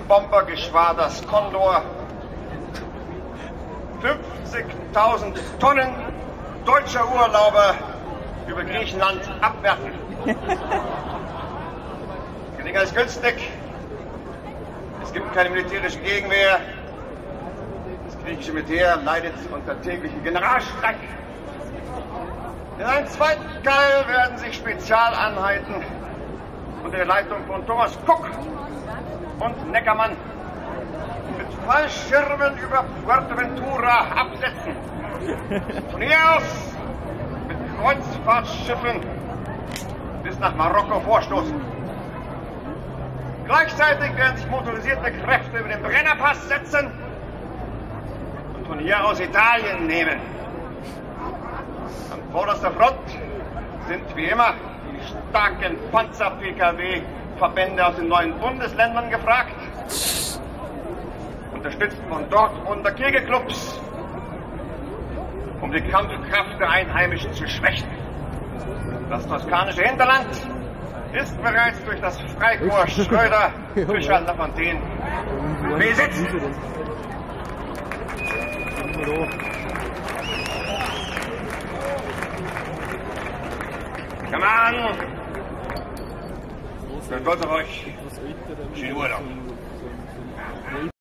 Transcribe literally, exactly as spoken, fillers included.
Bombergeschwaders Condor fünfzigtausend Tonnen deutscher Urlauber über Griechenland abwerfen. Die Gelegenheit ist günstig. Es gibt keine militärische Gegenwehr. Das griechische Militär leidet unter täglichen Generalstreik. In einem zweiten Teil werden sich Spezialeinheiten unter der Leitung von Thomas Cook und Neckermann mit Fallschirmen über Fuerteventura absetzen. Von hier aus mit Kreuzfahrtschiffen bis nach Marokko vorstoßen. Gleichzeitig werden sich motorisierte Kräfte über den Brennerpass setzen und von hier aus Italien nehmen. An vorderster Front sind wie immer die starken Panzer-P K W-Verbände aus den neuen Bundesländern gefragt, unterstützt von Dortmunder Kegelclubs, um die Kampfkraft der Einheimischen zu schwächen. Das toskanische Hinterland ist bereits durch das Freikorps Schröder, Fischer, Lafontaine besetzt. Come on! Ich bin stolz auf euch. Schönen Urlaub.